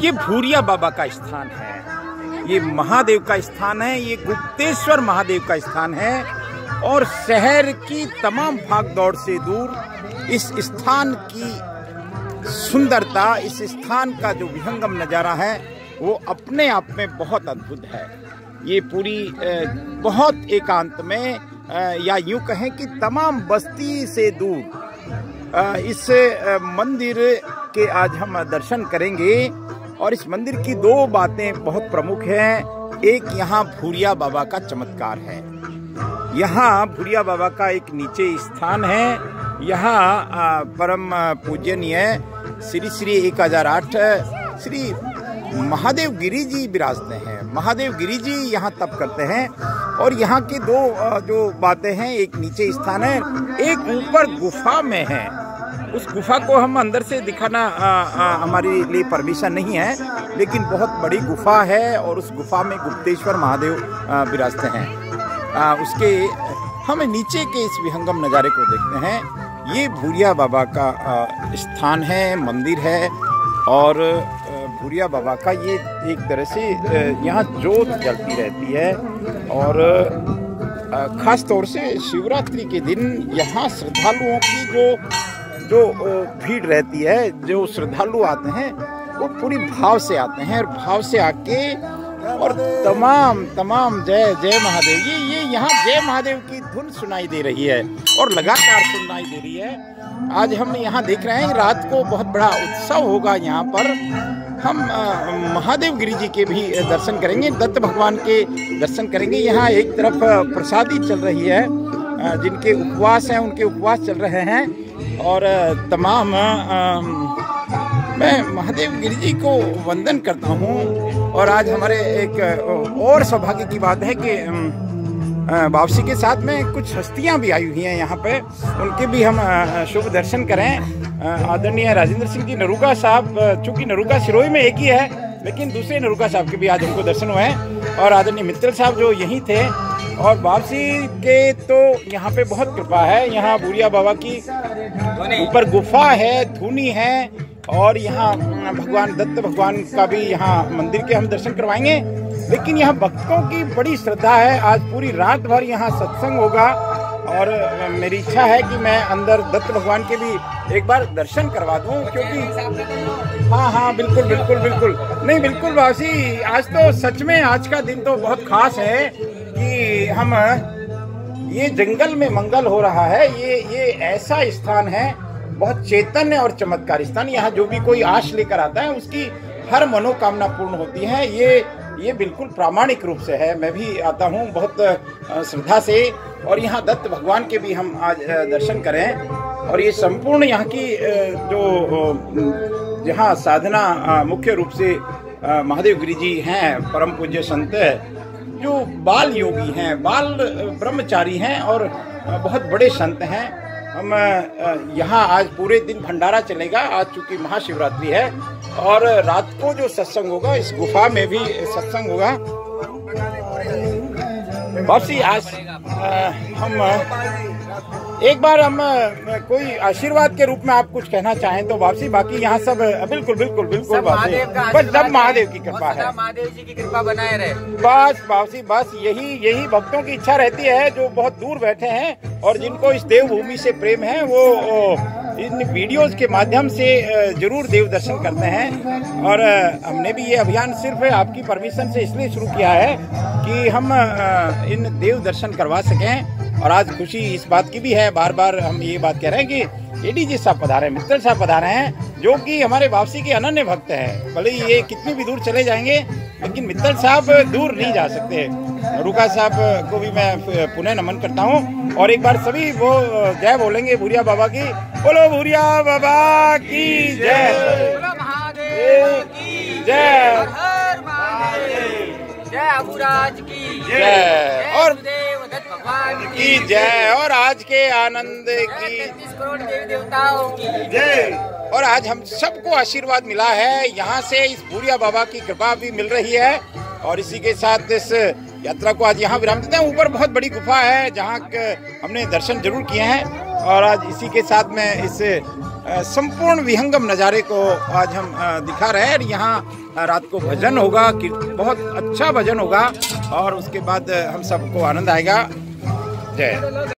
ये भूरिया बाबा का स्थान है, ये महादेव का स्थान है, ये गुप्तेश्वर महादेव का स्थान है। और शहर की तमाम भागदौड़ से दूर इस स्थान की सुंदरता, इस स्थान का जो विहंगम नज़ारा है वो अपने आप में बहुत अद्भुत है। ये पूरी बहुत एकांत में, या यूं कहें कि तमाम बस्ती से दूर इस मंदिर के आज हम दर्शन करेंगे। और इस मंदिर की दो बातें बहुत प्रमुख हैं। एक, यहाँ भूरिया बाबा का चमत्कार है। यहाँ भूरिया बाबा का एक नीचे स्थान है। यहाँ परम पूजनीय श्री श्री 1008 श्री महादेव गिरी जी विराजते हैं। महादेव गिरी जी यहाँ तप करते हैं। और यहाँ की दो जो बातें हैं, एक नीचे स्थान है, एक ऊपर गुफा में है। उस गुफा को हम अंदर से दिखाना हमारे लिए परमिशन नहीं है, लेकिन बहुत बड़ी गुफा है और उस गुफा में गुप्तेश्वर महादेव विराजते हैं। उसके हम नीचे के इस विहंगम नज़ारे को देखते हैं। ये भूरिया बाबा का स्थान है, मंदिर है। और भूरिया बाबा का ये एक तरह से यहाँ जोत जलती रहती है। और ख़ास तौर से शिवरात्रि के दिन यहाँ श्रद्धालुओं की जो भीड़ रहती है, जो श्रद्धालु आते हैं वो पूरी भाव से आते हैं। और भाव से आके और तमाम जय जय महादेव, ये यहाँ जय महादेव की धुन सुनाई दे रही है और लगातार सुनाई दे रही है। आज हम यहाँ देख रहे हैं, रात को बहुत बड़ा उत्सव होगा यहाँ पर। हम महादेव गिरी जी के भी दर्शन करेंगे, दत्त भगवान के दर्शन करेंगे। यहाँ एक तरफ प्रसादी चल रही है, जिनके उपवास हैं उनके उपवास चल रहे हैं। और तमाम मैं महादेव गिरी जी को वंदन करता हूँ। और आज हमारे एक और सौभाग्य की बात है कि वापसी के साथ में कुछ हस्तियाँ भी आई हुई हैं यहाँ पे, उनके भी हम शुभ दर्शन करें। आदरणीय राजेंद्र सिंह जी नरूका साहब, चूँकि नरूका सिरोही में एक ही है, लेकिन दूसरे नरूका साहब के भी आज हमको दर्शन हुए हैं। और आदरणीय मित्तल साहब जो यहीं थे। और वापसी के तो यहाँ पे बहुत कृपा है। यहाँ भूरिया बाबा की ऊपर गुफा है, धुनी है। और यहाँ भगवान दत्त भगवान का भी यहाँ मंदिर के हम दर्शन करवाएंगे। लेकिन यहाँ भक्तों की बड़ी श्रद्धा है। आज पूरी रात भर यहाँ सत्संग होगा। और मेरी इच्छा है कि मैं अंदर दत्त भगवान के भी एक बार दर्शन करवा दूं, क्योंकि हाँ बिल्कुल बिल्कुल बिल्कुल नहीं बिल्कुल वासी, आज तो सच में आज का दिन तो बहुत खास है कि हम ये जंगल में मंगल हो रहा है। ये ऐसा स्थान है, बहुत चैतन्य और चमत्कार स्थान। यहाँ जो भी कोई आश लेकर आता है उसकी हर मनोकामना पूर्ण होती है। ये बिल्कुल प्रामाणिक रूप से है। मैं भी आता हूँ बहुत श्रद्धा से। और यहाँ दत्त भगवान के भी हम आज दर्शन करें। और ये संपूर्ण यहाँ की जो यहाँ साधना मुख्य रूप से महादेव गिरी जी हैं, परम पूज्य संत जो बाल योगी हैं, बाल ब्रह्मचारी हैं और बहुत बड़े संत हैं। हम यहाँ आज पूरे दिन भंडारा चलेगा। आज चूँकि महाशिवरात्रि है और रात को जो सत्संग होगा, इस गुफा में भी सत्संग होगा। वापसी आज हम एक बार हम कोई आशीर्वाद के रूप में आप कुछ कहना चाहें तो वापसी, बाकी यहाँ सब बिल्कुल बिल्कुल बिल्कुल बस सब महादेव की कृपा है, महादेव जी की कृपा बनाए रहे। बस वापसी बस यही भक्तों की इच्छा रहती है जो बहुत दूर बैठे हैं और जिनको इस देवभूमि से प्रेम है, वो इन वीडियोस के माध्यम से जरूर देव दर्शन करते हैं। और हमने भी ये अभियान सिर्फ आपकी परमिशन से इसलिए शुरू किया है कि हम इन देव दर्शन करवा सकें। और आज खुशी इस बात की भी है, बार बार हम ये बात कह रहे हैं कि एडीजी साहब पधारे, मित्तल साहब पधारे हैं, जो कि हमारे वापसी के अनन्य भक्त हैं। भले ही ये कितनी भी दूर चले जाएंगे, लेकिन मित्तल साहब दूर नहीं जा सकते। रुका साहब को भी मैं पुनः नमन करता हूँ। और एक बार सभी वो जय बोलेंगे भूरिया बाबा की। बोलो भूरिया बाबा की जय, जय जय अबुराज की जय और दत्त भगवान की जय और आज के आनंद की 33 करोड़ देवी देवताओं की जय। और आज हम सबको आशीर्वाद मिला है, यहाँ से इस भूरिया बाबा की कृपा भी मिल रही है। और इसी के साथ इस यात्रा को आज यहाँ विराम देते हैं। ऊपर बहुत बड़ी गुफा है जहाँ हमने दर्शन जरूर किए हैं। और आज इसी के साथ मैं इस संपूर्ण विहंगम नज़ारे को आज हम दिखा रहे हैं। यहाँ रात को भजन होगा, बहुत अच्छा भजन होगा और उसके बाद हम सबको आनंद आएगा। जय।